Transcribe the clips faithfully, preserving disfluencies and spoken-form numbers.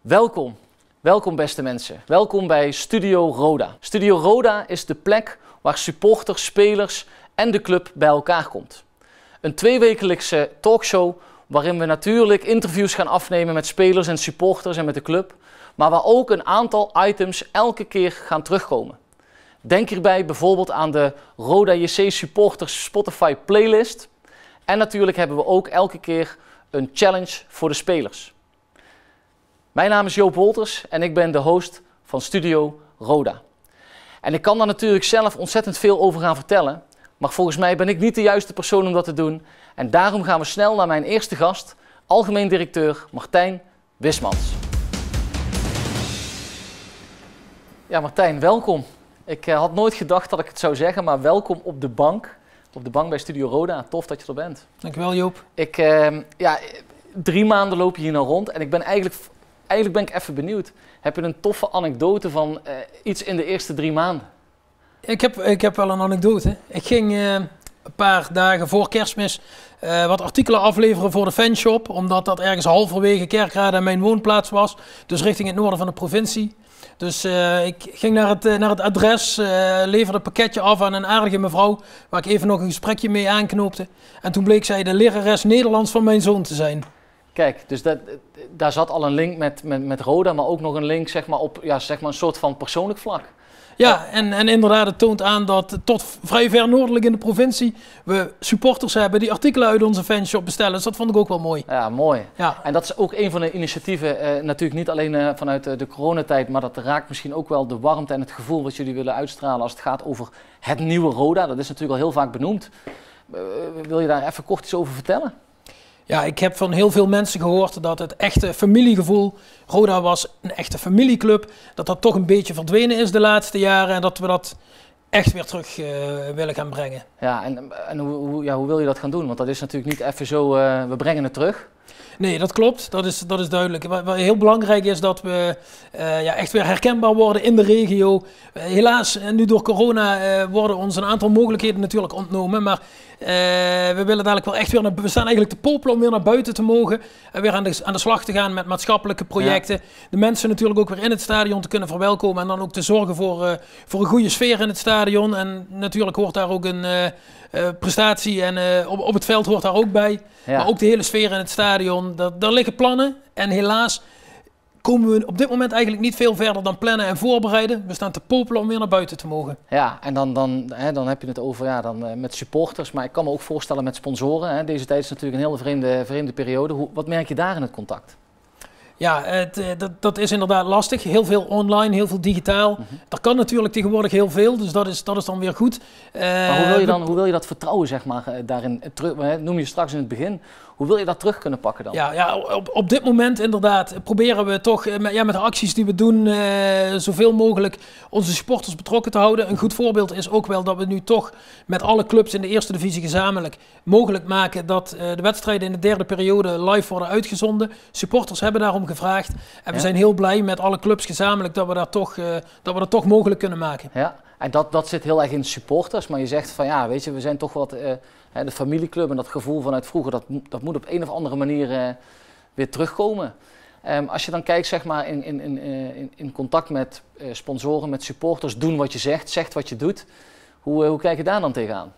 Welkom, welkom beste mensen. Welkom bij Studio Roda. Studio Roda is de plek waar supporters, spelers en de club bij elkaar komt. Een tweewekelijkse talkshow waarin we natuurlijk interviews gaan afnemen met spelers en supporters en met de club, maar waar ook een aantal items elke keer gaan terugkomen. Denk hierbij bijvoorbeeld aan de Roda J C Supporters Spotify playlist. En natuurlijk hebben we ook elke keer een challenge voor de spelers. Mijn naam is Joop Wolters en ik ben de host van Studio Roda. En ik kan daar natuurlijk zelf ontzettend veel over gaan vertellen, maar volgens mij ben ik niet de juiste persoon om dat te doen. En daarom gaan we snel naar mijn eerste gast, algemeen directeur Martijn Wismans. Ja, Martijn, welkom. Ik uh, had nooit gedacht dat ik het zou zeggen, maar welkom op de bank. Op de bank bij Studio Roda. Tof dat je er bent. Dankjewel, Joop. Ik, uh, ja, drie maanden loop je hier nou rond en ik ben eigenlijk, eigenlijk ben ik even benieuwd. Heb je een toffe anekdote van uh, iets in de eerste drie maanden? Ik heb, ik heb wel een anekdote. Ik ging uh, een paar dagen voor Kerstmis uh, wat artikelen afleveren voor de fanshop, omdat dat ergens halverwege Kerkrade mijn woonplaats was, dus richting het noorden van de provincie. Dus uh, ik ging naar het, uh, naar het adres, uh, leverde het pakketje af aan een aardige mevrouw, waar ik even nog een gesprekje mee aanknoopte. En toen bleek zij de lerares Nederlands van mijn zoon te zijn. Kijk, dus dat, daar zat al een link met, met, met Roda, maar ook nog een link zeg maar, op ja, zeg maar een soort van persoonlijk vlak. Ja, en, en inderdaad, het toont aan dat tot vrij ver noordelijk in de provincie we supporters hebben die artikelen uit onze fanshop bestellen. Dus dat vond ik ook wel mooi. Ja, mooi. Ja. En dat is ook een van de initiatieven, eh, natuurlijk niet alleen uh, vanuit uh, de coronatijd, maar dat raakt misschien ook wel de warmte en het gevoel wat jullie willen uitstralen als het gaat over het nieuwe Roda. Dat is natuurlijk al heel vaak benoemd. Uh, wil je daar even kort iets over vertellen? Ja, ik heb van heel veel mensen gehoord dat het echte familiegevoel, Roda was een echte familieclub, dat dat toch een beetje verdwenen is de laatste jaren en dat we dat echt weer terug uh, willen gaan brengen. Ja, en, en hoe, hoe, ja, hoe wil je dat gaan doen? Want dat is natuurlijk niet even zo, uh, we brengen het terug. Nee, dat klopt. Dat is, dat is duidelijk. Wat, wat heel belangrijk is dat we uh, ja, echt weer herkenbaar worden in de regio. Uh, helaas, nu door corona uh, worden ons een aantal mogelijkheden natuurlijk ontnomen. Maar uh, we willen dadelijk wel echt weer naar, we staan eigenlijk te popelen om weer naar buiten te mogen. En weer aan de, aan de slag te gaan met maatschappelijke projecten. Ja. De mensen natuurlijk ook weer in het stadion te kunnen verwelkomen. En dan ook te zorgen voor, uh, voor een goede sfeer in het stadion. En natuurlijk hoort daar ook een uh, uh, prestatie en uh, op, op het veld hoort daar ook bij. Ja. Maar ook de hele sfeer in het stadion, daar, daar liggen plannen. En helaas komen we op dit moment eigenlijk niet veel verder dan plannen en voorbereiden. We staan te popelen om weer naar buiten te mogen. Ja, en dan, dan, hè, dan heb je het over ja, dan, uh, met supporters. Maar ik kan me ook voorstellen met sponsoren. Hè. Deze tijd is natuurlijk een hele vreemde, vreemde periode. Hoe, wat merk je daar in het contact? Ja, het, dat, dat is inderdaad lastig. Heel veel online, heel veel digitaal. Mm-hmm. Er kan natuurlijk tegenwoordig heel veel, dus dat is, dat is dan weer goed. Uh, maar hoe wil je dan, hoe wil je dat vertrouwen zeg maar, daarin terug, noem je straks in het begin, hoe wil je dat terug kunnen pakken dan? Ja, ja op, op dit moment inderdaad proberen we toch met, ja, met de acties die we doen uh, zoveel mogelijk onze supporters betrokken te houden. Een goed voorbeeld is ook wel dat we nu toch met alle clubs in de eerste divisie gezamenlijk mogelijk maken dat uh, de wedstrijden in de derde periode live worden uitgezonden. Supporters hebben daarom gevraagd en we ja. zijn heel blij met alle clubs gezamenlijk dat we, daar toch, uh, dat we dat toch mogelijk kunnen maken. Ja, en dat, dat zit heel erg in supporters, maar je zegt van ja, weet je, we zijn toch wat... Uh, de familieclub en dat gevoel vanuit vroeger, dat, dat moet op een of andere manier uh, weer terugkomen. Um, als je dan kijkt zeg maar, in, in, in, in contact met uh, sponsoren, met supporters, doen wat je zegt, zegt wat je doet. Hoe, uh, hoe kijk je daar dan tegenaan?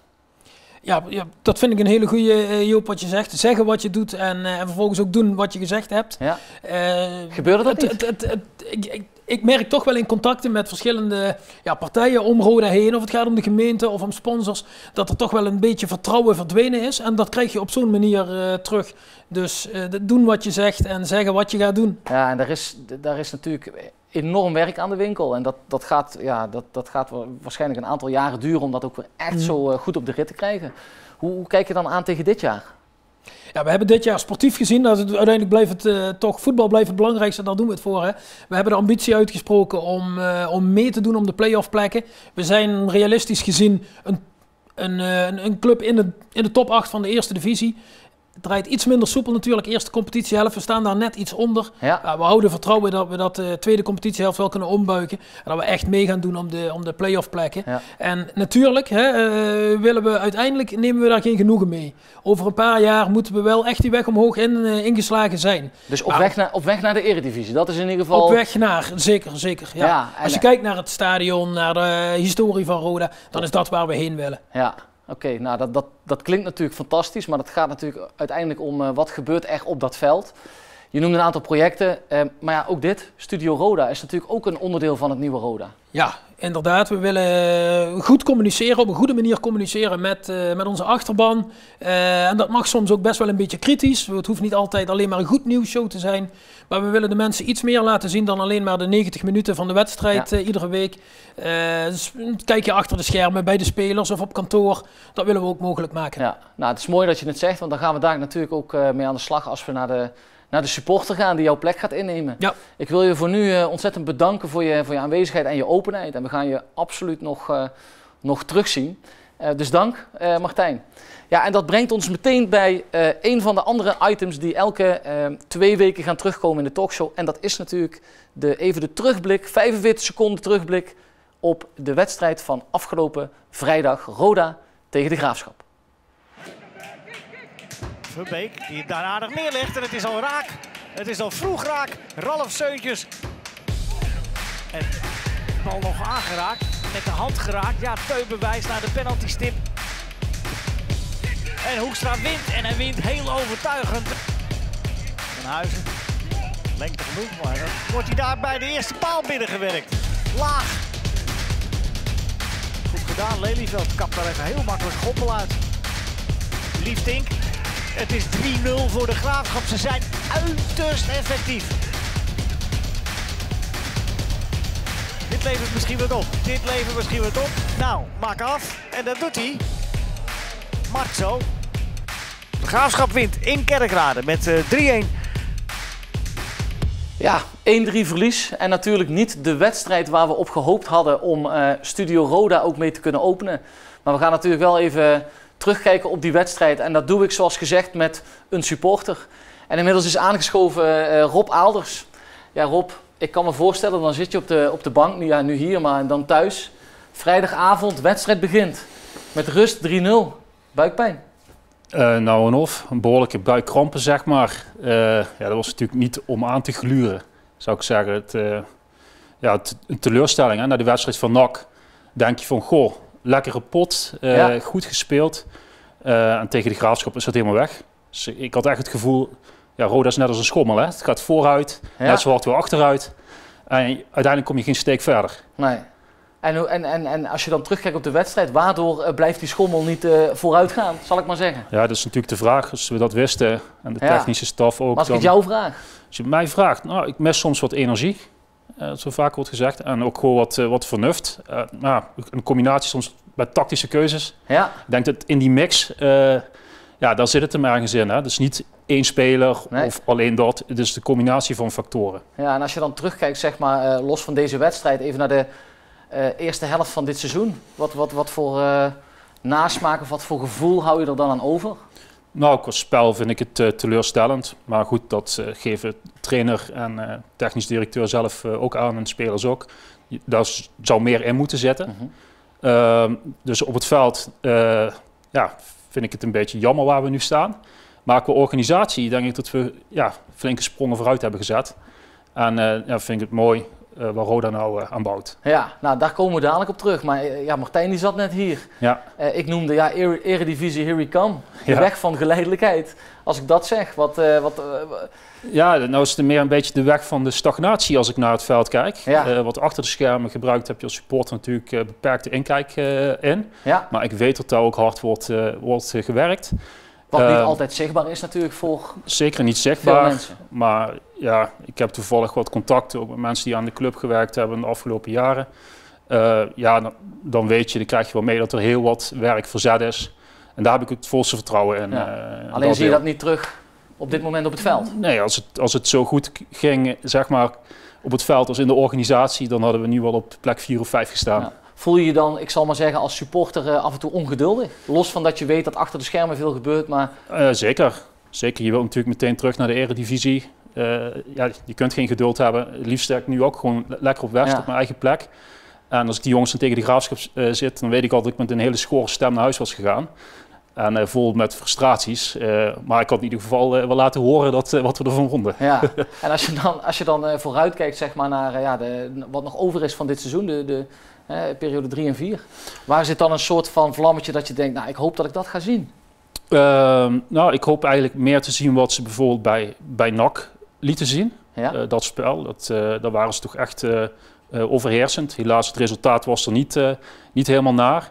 Ja, ja, dat vind ik een hele goede, uh, Joop, wat je zegt. Zeggen wat je doet en, uh, en vervolgens ook doen wat je gezegd hebt. Ja. Uh, Gebeurde dat niet? Het, het, het, het, ik, ik, ik merk toch wel in contacten met verschillende ja, partijen om Roda heen, of het gaat om de gemeente of om sponsors, dat er toch wel een beetje vertrouwen verdwenen is. En dat krijg je op zo'n manier uh, terug. Dus uh, doen wat je zegt en zeggen wat je gaat doen. Ja, en daar is, daar is natuurlijk enorm werk aan de winkel. En dat, dat, gaat, ja, dat, dat gaat waarschijnlijk een aantal jaren duren om dat ook weer echt mm. zo uh, goed op de rit te krijgen. Hoe, hoe kijk je dan aan tegen dit jaar? Ja, we hebben dit jaar sportief gezien, dat het, uiteindelijk blijft het uh, toch, voetbal blijft het belangrijkste, daar doen we het voor. Hè. We hebben de ambitie uitgesproken om, uh, om mee te doen om de play-off plekken. We zijn realistisch gezien een, een, uh, een club in de, in de top acht van de eerste divisie. Het draait iets minder soepel natuurlijk. Eerste competitiehelft, we staan daar net iets onder. Ja. Uh, we houden vertrouwen dat we dat de uh, tweede competitiehelft wel kunnen ombuiken. En dat we echt mee gaan doen om de, om de play-off plekken. Ja. En natuurlijk hè, uh, willen we uiteindelijk, nemen we daar geen genoegen mee. Over een paar jaar moeten we wel echt die weg omhoog in, uh, ingeslagen zijn. Dus op, maar, weg naar, op weg naar de Eredivisie, dat is in ieder geval... Op weg naar, zeker, zeker. Ja. Ja, Als je kijkt naar het stadion, naar de historie van Roda, dan is dat waar we heen willen. Ja. Oké, okay, nou dat, dat, dat klinkt natuurlijk fantastisch, maar het gaat natuurlijk uiteindelijk om uh, wat gebeurt er op dat veld. Je noemde een aantal projecten, uh, maar ja, ook dit, Studio Roda, is natuurlijk ook een onderdeel van het nieuwe Roda. Ja, inderdaad. We willen goed communiceren, op een goede manier communiceren met, uh, met onze achterban. Uh, en dat mag soms ook best wel een beetje kritisch. Het hoeft niet altijd alleen maar een goed nieuwsshow te zijn. Maar we willen de mensen iets meer laten zien dan alleen maar de negentig minuten van de wedstrijd ja. uh, iedere week. Uh, dus kijk je achter de schermen bij de spelers of op kantoor. Dat willen we ook mogelijk maken. Ja, nou, het is mooi dat je het zegt, want dan gaan we daar natuurlijk ook uh, mee aan de slag als we naar de... naar de supporter gaan die jouw plek gaat innemen. Ja. Ik wil je voor nu uh, ontzettend bedanken voor je, voor je aanwezigheid en je openheid. En we gaan je absoluut nog, uh, nog terugzien. Uh, dus dank, uh, Martijn. Ja, en dat brengt ons meteen bij uh, een van de andere items die elke uh, twee weken gaan terugkomen in de talkshow. En dat is natuurlijk de, even de terugblik, vijfenveertig seconden terugblik op de wedstrijd van afgelopen vrijdag. Roda tegen de Graafschap. Verbeek die het daar aardig neerlegt en het is al raak. Het is al vroeg raak. Ralf Seuntjes. En de bal nog aangeraakt. Met de hand geraakt. Ja, Teubenwijs naar de penaltystip. En Hoekstra wint. En hij wint heel overtuigend. Van Huizen. Lengte genoeg, maar dan wordt hij daar bij de eerste paal binnengewerkt. Laag. Goed gedaan. Lelyveld kapt daar even heel makkelijk goppel uit. Liefdink. Het is drie nul voor de Graafschap. Ze zijn uiterst effectief. Dit levert misschien wat op. Dit levert misschien wat op. Nou, maak af. En dat doet hij. Marzo. De Graafschap wint in Kerkrade met uh, drie-een. Ja, één drie verlies. En natuurlijk niet de wedstrijd waar we op gehoopt hadden om uh, Studio Roda ook mee te kunnen openen. Maar we gaan natuurlijk wel even... terugkijken op die wedstrijd. En dat doe ik zoals gezegd met een supporter. En inmiddels is aangeschoven uh, Rob Aalders. Ja Rob, ik kan me voorstellen, dan zit je op de, op de bank, nu, ja, nu hier, maar dan thuis. Vrijdagavond, wedstrijd begint. Met rust drie nul. Buikpijn? Uh, nou en of, een behoorlijke buikkrampen zeg maar. Uh, ja, dat was natuurlijk niet om aan te gluren, zou ik zeggen. Het, uh, ja, het, een teleurstelling hè? Na de wedstrijd van N A C denk je van, goh, lekkere pot, uh, ja. goed gespeeld. Uh, en tegen de Graafschap is dat helemaal weg. Dus ik had echt het gevoel, ja, Roda is net als een schommel. Hè? Het gaat vooruit, ja. net zo hard weer achteruit. En uiteindelijk kom je geen steek verder. Nee. En, en, en, en als je dan terugkijkt op de wedstrijd, waardoor uh, blijft die schommel niet uh, vooruit gaan, zal ik maar zeggen? Ja, dat is natuurlijk de vraag. Als we dat wisten en de technische ja. staf ook. Maar als ik het jou vraag? Als je mij vraagt, nou, ik mis soms wat energie. Uh, zo vaak wordt gezegd. En ook gewoon wat, uh, wat vernuft. Uh, nou, een combinatie soms met tactische keuzes. Ja. Ik denk dat in die mix, uh, ja, daar zit het hem ergens in. Hè? Dus niet één speler nee. of alleen dat. Het is de combinatie van factoren. Ja, en als je dan terugkijkt, zeg maar, uh, los van deze wedstrijd, even naar de uh, eerste helft van dit seizoen. Wat, wat, wat voor uh, nasmaak of wat voor gevoel hou je er dan aan over? Nou, qua spel vind ik het uh, teleurstellend. Maar goed, dat uh, geven trainer en uh, technisch directeur zelf uh, ook aan en spelers ook. Daar zou meer in moeten zitten. Mm-hmm. uh, dus op het veld uh, ja, vind ik het een beetje jammer waar we nu staan. Maar qua organisatie denk ik dat we ja, flinke sprongen vooruit hebben gezet. En uh, ja, vind ik het mooi uh, waar Roda nou uh, aan bouwt. Ja, nou daar komen we dadelijk op terug. Maar uh, ja, Martijn die zat net hier. Ja. Uh, ik noemde ja, er Eredivisie, here we come. De ja. weg van geleidelijkheid. Als ik dat zeg, wat... Uh, wat uh, ja, nou is het meer een beetje de weg van de stagnatie als ik naar het veld kijk. Ja. Uh, wat achter de schermen gebruikt heb je als supporter natuurlijk uh, beperkte inkijk uh, in. Ja. Maar ik weet dat daar ook hard wordt, uh, wordt uh, gewerkt. Wat niet uh, altijd zichtbaar is natuurlijk voor zeker niet zichtbaar, maar ja, ik heb toevallig wat contacten ook met mensen die aan de club gewerkt hebben de afgelopen jaren. Uh, ja, dan, dan weet je, dan krijg je wel mee dat er heel wat werk verzet is. En daar heb ik het volste vertrouwen in. Ja. Uh, Alleen zie je dat niet terug op dit moment op het veld? Nee, als het, als het zo goed ging, zeg maar, op het veld als in de organisatie, dan hadden we nu wel op plek vier of vijf gestaan. Ja. Voel je je dan, ik zal maar zeggen, als supporter uh, af en toe ongeduldig? Los van dat je weet dat achter de schermen veel gebeurt, maar... Uh, zeker. Zeker, je wilt natuurlijk meteen terug naar de eredivisie. Uh, ja, je kunt geen geduld hebben. Het liefst sta ik nu ook gewoon lekker op West, ja. op mijn eigen plek. En als ik die jongens dan tegen de Graafschap uh, zit, dan weet ik al dat ik met een hele schorre stem naar huis was gegaan. En uh, vol met frustraties. Uh, maar ik had in ieder geval uh, wel laten horen dat, uh, wat we ervan vonden. Ja, en als je dan, als je dan uh, vooruit kijkt zeg maar, naar uh, ja, de, wat nog over is van dit seizoen, de, de uh, periode drie en vier. Waar zit dan een soort van vlammetje dat je denkt, nou ik hoop dat ik dat ga zien? Uh, nou, ik hoop eigenlijk meer te zien wat ze bijvoorbeeld bij, bij N A C lieten zien. Ja? Uh, dat spel, dat, uh, daar waren ze toch echt uh, uh, overheersend. Helaas, het resultaat was er niet, uh, niet helemaal naar.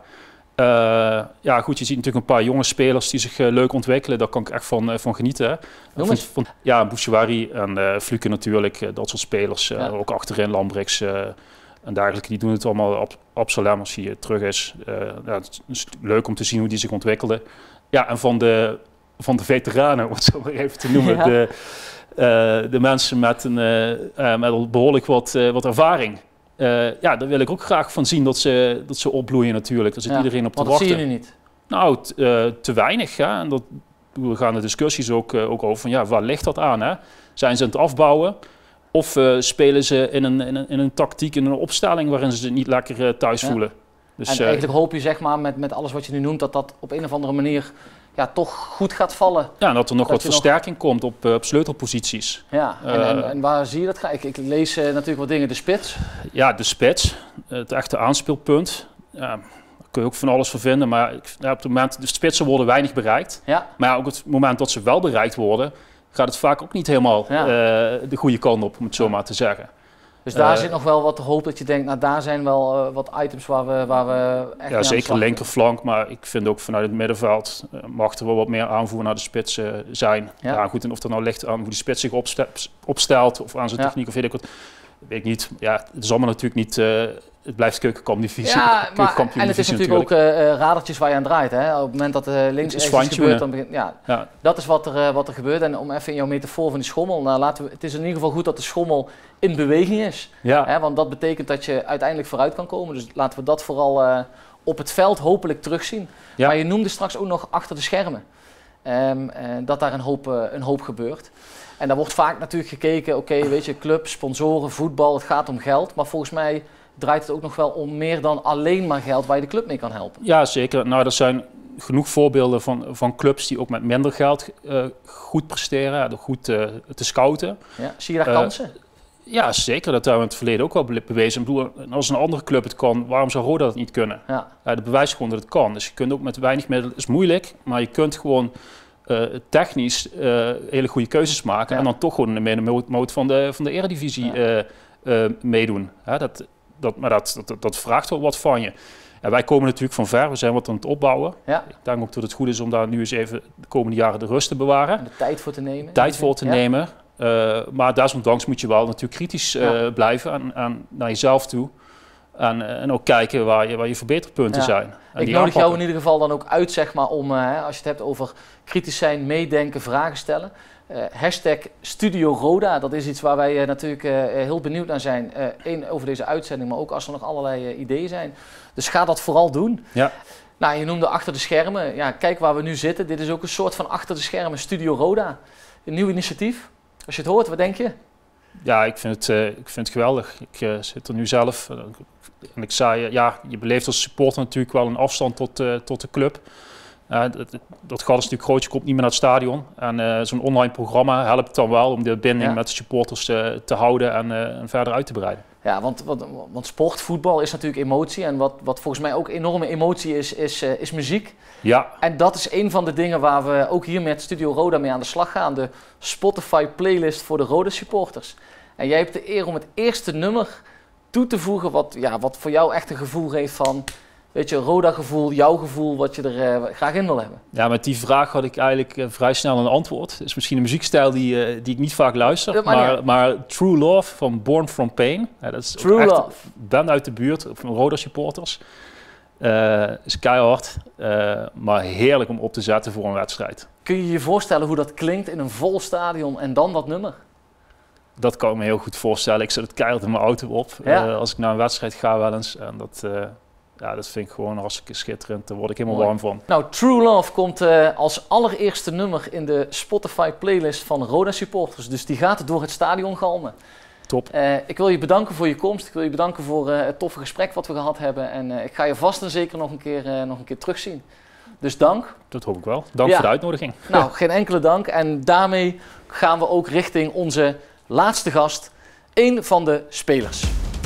Uh, ja, goed, je ziet natuurlijk een paar jonge spelers die zich uh, leuk ontwikkelen. Daar kan ik echt van, uh, van genieten. Hè. Van, van, ja, Bouchouari en uh, Fluke natuurlijk, uh, dat soort spelers. Uh, ja. Ook achterin, Lambrix uh, en dergelijke. Die doen het allemaal op Absalem als hij uh, terug is. Uh, ja, het is leuk om te zien hoe die zich ontwikkelen. Ja, en van de, van de veteranen, om het zo maar even te noemen. Ja. De, uh, de mensen met, een, uh, uh, met al behoorlijk wat, uh, wat ervaring. Uh, ja, daar wil ik ook graag van zien dat ze, dat ze opbloeien natuurlijk. Daar zit ja, iedereen op te wachten. Dat zie je nu niet? Nou, t, uh, te weinig. Hè? En dat, we gaan de discussies ook, uh, ook over van ja, waar ligt dat aan? Hè? Zijn ze aan het afbouwen? Of uh, spelen ze in een, in, een, in een tactiek, in een opstelling waarin ze zich niet lekker uh, thuis ja. voelen? Dus, en eigenlijk uh, hoop je zeg maar met, met alles wat je nu noemt dat dat op een of andere manier ja, toch goed gaat vallen. Ja, en dat er nog dat wat versterking nog... komt op, uh, op sleutelposities. Ja, en, uh, en, en waar zie je dat gaan? Ik, ik lees uh, natuurlijk wat dingen, de spits. Ja, de spits, het echte aanspeelpunt. Ja, daar kun je ook van alles voor vinden, maar ja, op het moment, de spitsen worden weinig bereikt. Ja. Maar ja, ook op het moment dat ze wel bereikt worden, gaat het vaak ook niet helemaal ja. uh, de goede kant op, om het zo ja. maar te zeggen. Dus daar uh, zit nog wel wat te hoop dat je denkt, nou daar zijn wel uh, wat items waar we, waar we echt ja, zeker linkerflank, maar ik vind ook vanuit het middenveld uh, mag er wel wat meer aanvoer naar de spits uh, zijn. Ja. Ja, goed, en of dat nou ligt aan hoe die spits zich opstelt, opstelt of aan zijn techniek ja. of weet ik wat, weet ik niet. Ja, het is allemaal natuurlijk niet, uh, het blijft keukenkampioen-divisie. Ja, maar, en het is natuurlijk, natuurlijk. ook uh, radertjes waar je aan draait. Hè? Op het moment dat uh, links iets gebeurt, dan begint, ja, ja. dat is wat er, uh, wat er gebeurt. En om even in jouw metafoor van die schommel, nou, laten we, het is in ieder geval goed dat de schommel in beweging is. Ja. Hè? Want dat betekent dat je uiteindelijk vooruit kan komen. Dus laten we dat vooral uh, op het veld hopelijk terugzien. Ja. Maar je noemde straks ook nog achter de schermen. Um, uh, dat daar een hoop, uh, een hoop gebeurt. En daar wordt vaak natuurlijk gekeken, oké, okay, weet je, club, sponsoren, voetbal, het gaat om geld. Maar volgens mij draait het ook nog wel om meer dan alleen maar geld waar je de club mee kan helpen. Ja, zeker. Nou, er zijn genoeg voorbeelden van, van clubs die ook met minder geld uh, goed presteren, door goed uh, te scouten. Ja, zie je daar uh, kansen? Ja, zeker. Dat hebben we in het verleden ook wel bewezen. Ik bedoel, als een andere club het kan, waarom zou Roda dat niet kunnen? Ja. Uh, de bewijs gewoon dat het kan. Dus je kunt ook met weinig middelen, het is moeilijk, maar je kunt gewoon uh, technisch uh, hele goede keuzes maken ja. en dan toch gewoon in de middenmoot van de, van de eredivisie ja. uh, uh, meedoen. Uh, dat, Dat, maar dat, dat, dat vraagt wel wat van je. En wij komen natuurlijk van ver, we zijn wat aan het opbouwen. Ja. Ik denk ook dat het goed is om daar nu eens even de komende jaren de rust te bewaren. En de tijd voor te nemen. Tijd voor te ja. nemen. Uh, maar desondanks moet je wel natuurlijk kritisch uh, ja. blijven aan, aan, naar jezelf toe. En, en ook kijken waar je, waar je verbeterpunten ja. zijn. En ik nodig jou in ieder geval dan ook uit, zeg maar, om, uh, als je het hebt over kritisch zijn, meedenken, vragen stellen. Uh, hashtag Studio Roda, dat is iets waar wij uh, natuurlijk uh, heel benieuwd naar zijn. Eén, uh, over deze uitzending, maar ook als er nog allerlei uh, ideeën zijn. Dus ga dat vooral doen. Ja. Nou, je noemde achter de schermen. Ja, kijk waar we nu zitten. Dit is ook een soort van achter de schermen Studio Roda. Een nieuw initiatief. Als je het hoort, wat denk je? Ja, ik vind het, uh, ik vind het geweldig. Ik uh, zit er nu zelf. Uh, en ik zei, uh, ja, je beleeft als supporter natuurlijk wel een afstand tot, uh, tot de club. Uh, dat, dat gat is natuurlijk groot, je komt niet meer naar het stadion. En uh, zo'n online programma helpt dan wel om de binding ja. met de supporters uh, te houden en, uh, en verder uit te breiden. Ja, want, want, want sport, voetbal is natuurlijk emotie. En wat, wat volgens mij ook enorme emotie is, is, uh, is muziek. Ja. En dat is een van de dingen waar we ook hier met Studio Roda mee aan de slag gaan. De Spotify playlist voor de Roda supporters. En jij hebt de eer om het eerste nummer toe te voegen wat, ja, wat voor jou echt een gevoel heeft van, weet je, Roda-gevoel, jouw gevoel, wat je er uh, graag in wil hebben. Ja, met die vraag had ik eigenlijk uh, vrij snel een antwoord. Het is misschien een muziekstijl die, uh, die ik niet vaak luister, maar, maar, maar True Love van Born From Pain. Ja, dat is True echt Love. Een band uit de buurt van Roda-supporters. Uh, is keihard, uh, maar heerlijk om op te zetten voor een wedstrijd. Kun je je voorstellen hoe dat klinkt in een vol stadion en dan dat nummer? Dat kan ik me heel goed voorstellen. Ik zet het keihard in mijn auto op ja. uh, als ik naar een wedstrijd ga wel eens. En dat, uh, Ja, dat vind ik gewoon hartstikke schitterend. Daar word ik helemaal Mooi. warm van. Nou, True Love komt uh, als allereerste nummer in de Spotify playlist van Roda supporters. Dus die gaat door het stadion galmen. Top. Uh, ik wil je bedanken voor je komst. Ik wil je bedanken voor uh, het toffe gesprek wat we gehad hebben. En uh, ik ga je vast en zeker nog een keer, uh, nog een keer terugzien. Dus dank. Dat hoop ik wel. Dank Ja. voor de uitnodiging. Nou, geen enkele dank. En daarmee gaan we ook richting onze laatste gast. Een van de spelers.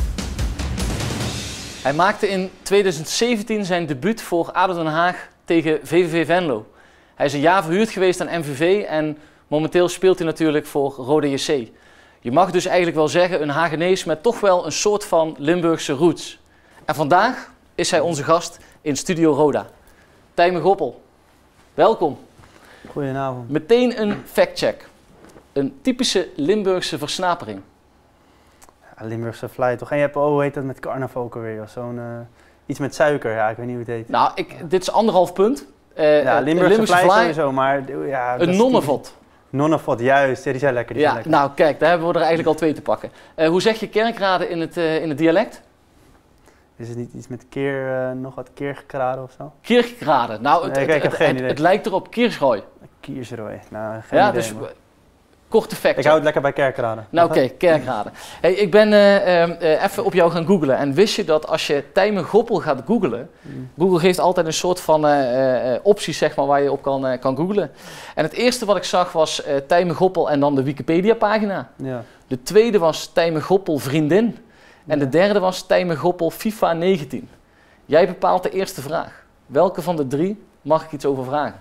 Hij maakte in tweeduizend zeventien zijn debuut voor A D O Den Haag tegen V V V Venlo. Hij is een jaar verhuurd geweest aan M V V en momenteel speelt hij natuurlijk voor Roda J C. Je mag dus eigenlijk wel zeggen een Hagenees met toch wel een soort van Limburgse roots. En vandaag is hij onze gast in Studio Roda. Tijmen Goppel, welkom. Goedenavond. Meteen een factcheck. Een typische Limburgse versnapering. Ja, Limburgse fly toch? En je hebt, oh, hoe heet dat met carnaval ook alweer? Zo'n uh, iets met suiker, ja, ik weet niet hoe het heet. Nou, ik, dit is anderhalf punt. Uh, ja, Limburgse, Limburgse fly, sowieso, maar ja. Een nonnenvot. Nonnenvot, juist. Ja, die zijn lekker. Die ja, zijn lekker. Nou kijk, daar hebben we er eigenlijk al twee te pakken. Uh, hoe zeg je kerkraden in het, uh, in het dialect? Is het niet iets met keer, uh, nog wat keergekraden of zo? Kierkraden. Nou, het, nee, kijk, het, ik heb geen het, idee. het lijkt erop Kiersrooi. Kiersrooi. Nou, geen ja, idee, dus man. korte fact. Ik hou het lekker bij kerkraden. Nou oké, okay, kerkraden. Hey, ik ben uh, uh, even op jou gaan googlen. En wist je dat als je Tijmen Goppel gaat googlen, mm. Google geeft altijd een soort van uh, uh, opties zeg maar, waar je op kan, uh, kan googlen. En het eerste wat ik zag was uh, Tijmen Goppel en dan de Wikipedia pagina. Ja. De tweede was Tijmen Goppel vriendin. En ja. de derde was Tijmen Goppel FIFA negentien. Jij bepaalt de eerste vraag. Welke van de drie mag ik iets over vragen?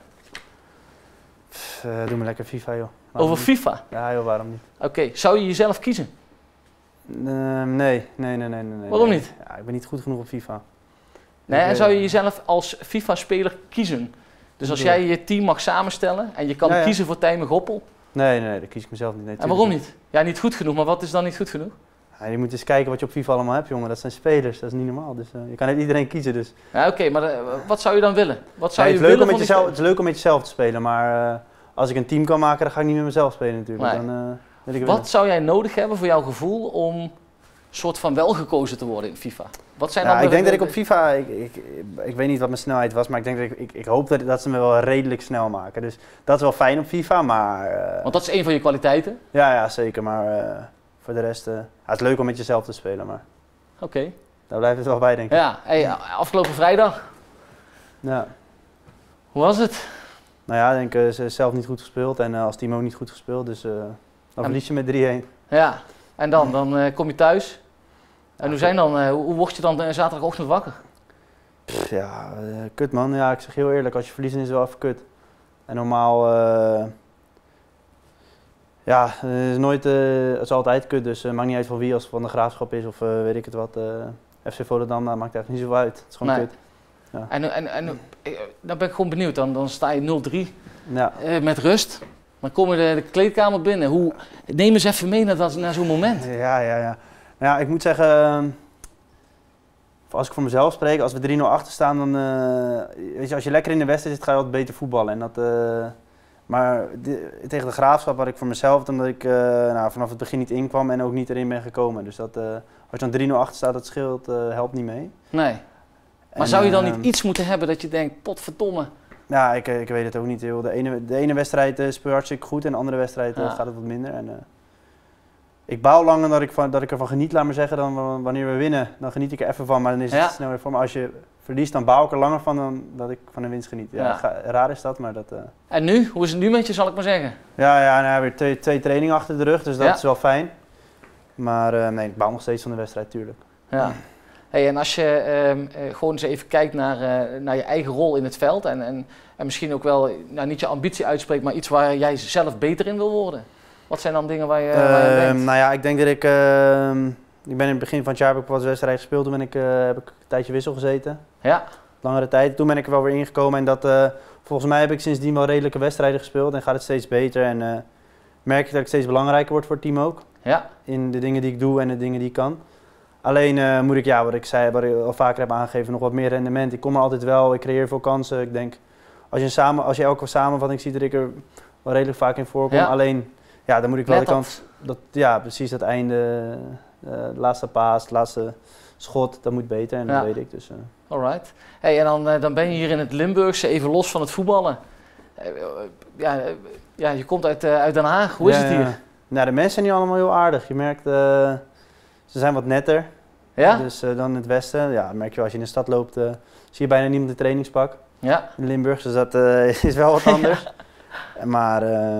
Pff, uh, doe maar lekker FIFA, joh. Waarom over niet? FIFA? Ja, joh, waarom niet? Oké, okay. Zou je jezelf kiezen? Uh, nee, nee, nee, nee, nee, nee. Waarom nee. niet? Ja, ik ben niet goed genoeg op FIFA. Nee, ik, en zou je jezelf als FIFA-speler kiezen? Dus als jij je team mag samenstellen en je kan ja, ja. kiezen voor Tijmen Goppel? Nee, nee, nee, dat kies ik mezelf niet. Nee, en waarom niet? Ja, niet goed genoeg, maar wat is dan niet goed genoeg? Ja, je moet eens kijken wat je op FIFA allemaal hebt, jongen. Dat zijn spelers, dat is niet normaal. Dus uh, je kan niet iedereen kiezen. Dus. Ja, oké, okay, maar uh, wat zou je dan willen? Wat zou nee, je het, willen leuk om met jezelf, het is leuk om met jezelf te spelen, maar uh, als ik een team kan maken, dan ga ik niet met mezelf spelen natuurlijk. Nee. Dan, uh, wil ik wat winnen. zou jij nodig hebben voor jouw gevoel om soort van wel gekozen te worden in FIFA? Wat zijn ja, dan ik de, denk de, dat ik op FIFA, ik, ik, ik, ik weet niet wat mijn snelheid was, maar ik denk dat ik, ik, ik hoop dat, dat ze me wel redelijk snel maken. Dus dat is wel fijn op FIFA, maar... Uh, Want dat is een van je kwaliteiten? Ja, ja zeker, maar uh, voor de rest, uh, ja, het is leuk om met jezelf te spelen, maar... Oké. Okay. Daar blijft het wel bij, denk ik. Ja, hey, afgelopen vrijdag. Ja. Hoe was het? Nou ja, ik denk uh, ze zelf niet goed gespeeld en uh, als team ook niet goed gespeeld, dus uh, dan verlies je met drie-een. Ja, en dan? Dan uh, kom je thuis. En hoe, zijn dan, uh, hoe word je dan uh, zaterdagochtend wakker? Pff, ja, uh, kut man. Ja, ik zeg heel eerlijk, als je verliest is het wel even kut. En normaal, uh, ja, het is nooit, uh, het is altijd kut, dus het uh, maakt niet uit van wie, als het van de Graafschap is of uh, weet ik het wat. Uh, F C Volendam, dat maakt echt niet zoveel uit. Het is gewoon nee. kut. Ja. En, en, en dan ben ik gewoon benieuwd, dan, dan sta je nul drie ja. uh, met rust. Dan kom je de, de kleedkamer binnen. Hoe, neem eens even mee naar, dat, naar zo'n moment. Ja, ja, ja. Nou ja, ik moet zeggen, uh, als ik voor mezelf spreek, als we drie nul achter staan, dan, uh, weet je, als je lekker in de wedstrijd zit, ga je altijd beter voetballen. En dat, uh, maar de, tegen de Graafschap had ik voor mezelf, omdat ik uh, nou, vanaf het begin niet inkwam en ook niet erin ben gekomen. Dus dat, uh, als je dan drie nul achter staat, dat scheelt, uh, helpt niet mee. Nee. Maar en, zou je dan uh, niet iets moeten hebben dat je denkt, potverdomme. Ja, ik, ik weet het ook niet heel. De ene, de ene wedstrijd uh, speel je hartstikke goed en de andere wedstrijd uh, ja. gaat het wat minder. En, uh, ik bouw langer dat ik, van, dat ik ervan geniet, laat maar zeggen, dan wanneer we winnen. Dan geniet ik er even van, maar dan is het ja. sneller voor me. Als je verliest, dan bouw ik er langer van dan dat ik van een winst geniet. Ja, ja. Ga, raar is dat, maar dat... Uh... En nu? Hoe is het nu met je, zal ik maar zeggen? Ja, ja nou, weer twee, twee trainingen achter de rug, dus dat ja. is wel fijn. Maar uh, nee, ik bouw nog steeds van de wedstrijd, tuurlijk. Ja. Hey, en als je uh, uh, gewoon eens even kijkt naar, uh, naar je eigen rol in het veld en, en, en misschien ook wel, nou, niet je ambitie uitspreekt, maar iets waar jij zelf beter in wil worden. Wat zijn dan dingen waar je, uh, waar je denkt? Nou ja, ik denk dat ik, uh, ik ben in het begin van het jaar heb ik wat wedstrijden gespeeld, toen ben ik, uh, heb ik een tijdje wissel gezeten. Ja. Langere tijd, toen ben ik er wel weer ingekomen en dat, uh, volgens mij heb ik sindsdien wel redelijke wedstrijden gespeeld en gaat het steeds beter en uh, merk ik dat ik steeds belangrijker word voor het team ook. Ja. In de dingen die ik doe en de dingen die ik kan. Alleen uh, moet ik, ja, wat ik zei, wat ik al vaker heb aangegeven, nog wat meer rendement. Ik kom er altijd wel, ik creëer veel kansen. Ik denk, als je, samen, als je elke samenvatting ziet, dat ik er wel redelijk vaak in voorkom. Ja. Alleen, ja, dan moet ik wel Net de kans, dat, ja, precies dat einde, Uh, de laatste paas, het laatste schot, dat moet beter en dat Ja. weet ik. Dus, uh. Alright. Hey, en dan, uh, dan ben je hier in het Limburgse, even los van het voetballen. Uh, uh, ja, uh, ja, je komt uit, uh, uit Den Haag. Hoe is ja, het hier? Ja. Nou, de mensen zijn hier allemaal heel aardig. Je merkt, uh, ze zijn wat netter. Ja? Dus uh, dan in het westen, ja, merk je wel, als je in de stad loopt, uh, zie je bijna niemand in trainingspak. Ja. In Limburg, dus dat uh, is wel wat anders. Maar uh,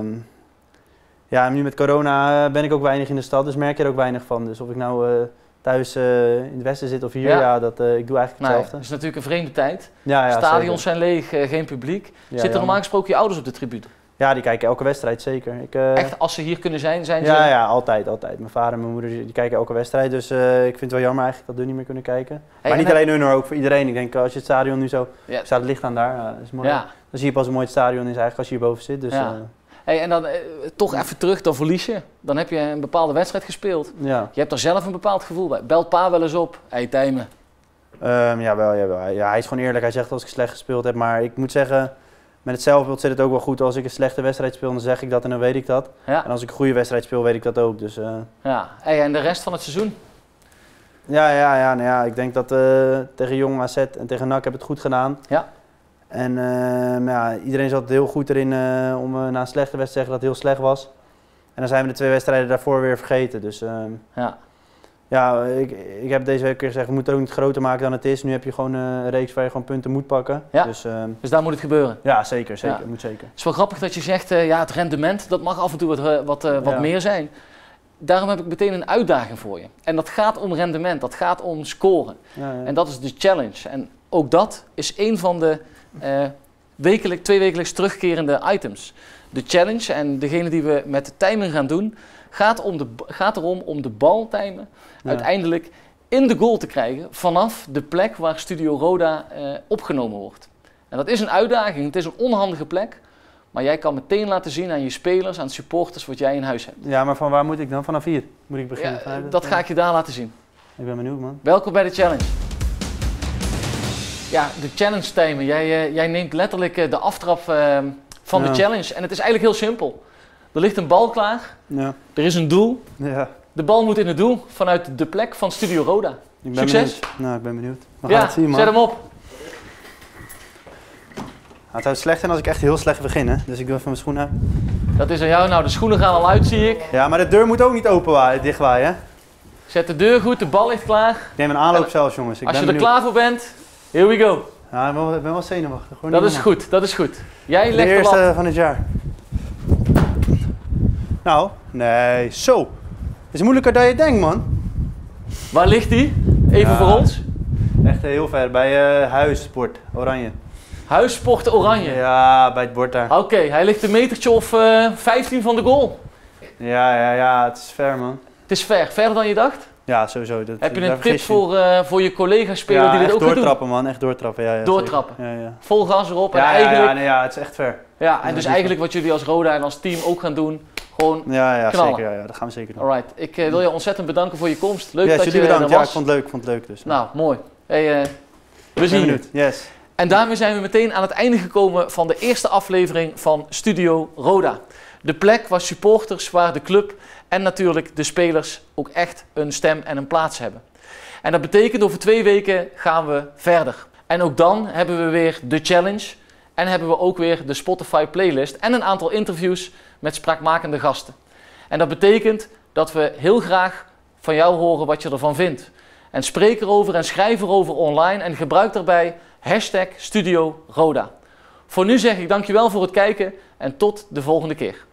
ja, nu met corona uh, ben ik ook weinig in de stad, dus merk je er ook weinig van. Dus of ik nou uh, thuis uh, in het westen zit of hier, ja, ja dat, uh, ik doe eigenlijk Nee, hetzelfde. het is natuurlijk een vreemde tijd. Ja, ja, Stadions zeker. zijn leeg, uh, geen publiek. Ja, Zitten ja. normaal gesproken je ouders op de tribune? Ja, die kijken elke wedstrijd, zeker. Ik, uh, Echt, als ze hier kunnen zijn, zijn ze... Ja, ja, altijd, altijd. Mijn vader en mijn moeder die kijken elke wedstrijd, dus uh, ik vind het wel jammer eigenlijk dat hun niet meer kunnen kijken. Hey, maar niet en- alleen hun, maar ook voor iedereen. Ik denk, als je het stadion nu zo, Ja. staat het licht aan daar, ja, dat is mooi. Ja. Dan zie je pas hoe mooi het stadion is eigenlijk als je hierboven zit. Dus, Ja. ja. Uh, Hey, en dan uh, toch even terug, dan verlies je. Dan heb je een bepaalde wedstrijd gespeeld. ja. Je hebt er zelf een bepaald gevoel bij. Belt pa wel eens op. Hey, Tijmen. Um, ja, wel, ja, wel. Ja, hij is gewoon eerlijk. Hij zegt als ik slecht gespeeld heb. Maar ik moet zeggen, met het zelfbeeld zit het ook wel goed. Als ik een slechte wedstrijd speel, dan zeg ik dat en dan weet ik dat. Ja. En als ik een goede wedstrijd speel, weet ik dat ook. Dus uh, Ja. Hey, en de rest van het seizoen? ja, ja, ja, nou ja, ik denk dat uh, tegen Jong A Z en tegen N A C heb ik het goed gedaan. Ja. En uh, ja, iedereen zat heel goed erin uh, om uh, na een slechte wedstrijd te zeggen dat het heel slecht was. En dan zijn we de twee wedstrijden daarvoor weer vergeten. Dus uh, Ja. ja, ik, ik heb deze week keer gezegd, we moeten het ook niet groter maken dan het is. Nu heb je gewoon uh, een reeks waar je gewoon punten moet pakken. Ja. Dus uh, Dus daar moet het gebeuren. ja, zeker, zeker, Ja. moet zeker. Het is wel grappig dat je zegt, uh, ja, het rendement, dat mag af en toe wat, uh, wat, uh, wat Ja. meer zijn. Daarom heb ik meteen een uitdaging voor je. En dat gaat om rendement, dat gaat om scoren. Ja, ja. En dat is de challenge. En ook dat is een van de uh, wekelijk, twee wekelijks terugkerende items. De challenge en degene die we met de timer gaan doen, gaat, om de, gaat erom om de baltimen Ja. uiteindelijk in de goal te krijgen vanaf de plek waar Studio Roda uh, opgenomen wordt. En dat is een uitdaging, het is een onhandige plek, maar jij kan meteen laten zien aan je spelers, aan de supporters wat jij in huis hebt. Ja, maar van waar moet ik dan? Vanaf hier moet ik beginnen? Ja, Vanuit het- dat ga ik je daar laten zien. Ik ben benieuwd, man. Welkom bij de challenge. Ja, de challenge timer. Jij, uh, jij neemt letterlijk uh, de aftrap uh, van Ja. de challenge. En het is eigenlijk heel simpel. Er ligt een bal klaar, Ja. er is een doel. Ja. De bal moet in het doel vanuit de plek van Studio Roda. Ik ben Succes. Benieuwd. Nou, ik ben benieuwd. We gaan Ja, het zien, man. zet hem op. Nou, het zou slecht zijn als ik echt heel slecht begin, hè. Dus ik doe even mijn schoenen uit. Dat is aan jou. Nou, de schoenen gaan al uit, zie ik. Ja, maar de deur moet ook niet open waaien, dicht waaien, hè. Zet de deur goed, de bal ligt klaar. Ik neem een aanloop En zelfs, jongens. Ik Als je ben er benieuwd. klaar voor bent, here we go. Ja, ik ben wel, ik ben wel zenuwachtig. Gewoon Dat niet is normaal. goed, dat is goed. Jij De legt de eerste lat. van het jaar. Nou, nee, zo. Het is moeilijker dan je denkt, man. Waar ligt die? Even Ja. voor ons. Echt heel ver, bij uh, Huissport, Oranje. Huissport Oranje. Ja, bij het bord daar. Oké, hij ligt een metertje of uh, vijftien van de goal. Ja, ja, ja, het is ver, man. Het is ver, verder dan je dacht. Ja, sowieso. Dat, Heb je daar een tip vergis je. voor, uh, voor je collega-speler Ja, die dit echt ook gaat doen? doortrappen, man. Echt doortrappen, ja. ja Doortrappen. zeker. Ja, ja. Vol gas erop Ja, en ja, eigenlijk... ja, nee, ja, het is echt ver. Ja, en Ja, dus die- eigenlijk wat jullie als Roda en als team ook gaan doen, gewoon... Ja, ja, Knallen. zeker. Ja, ja, dat gaan we zeker doen. Alright, ik uh, wil je ontzettend bedanken voor je komst. Leuk Ja, dat jullie je bedankt. er Ja, was. ik vond het leuk. Ik vond het leuk dus. Nou, mooi. Hey, uh, we Ik zien ben je. benieuwd. Yes. En daarmee zijn we meteen aan het einde gekomen van de eerste aflevering van Studio Roda. De plek waar supporters, waar de club en natuurlijk de spelers ook echt een stem en een plaats hebben. En dat betekent over twee weken gaan we verder. En ook dan hebben we weer de challenge en hebben we ook weer de Spotify playlist en een aantal interviews met spraakmakende gasten. En dat betekent dat we heel graag van jou horen wat je ervan vindt. En spreek erover en schrijf erover online en gebruik daarbij hashtag Studio Roda. Voor nu zeg ik dankjewel voor het kijken en tot de volgende keer.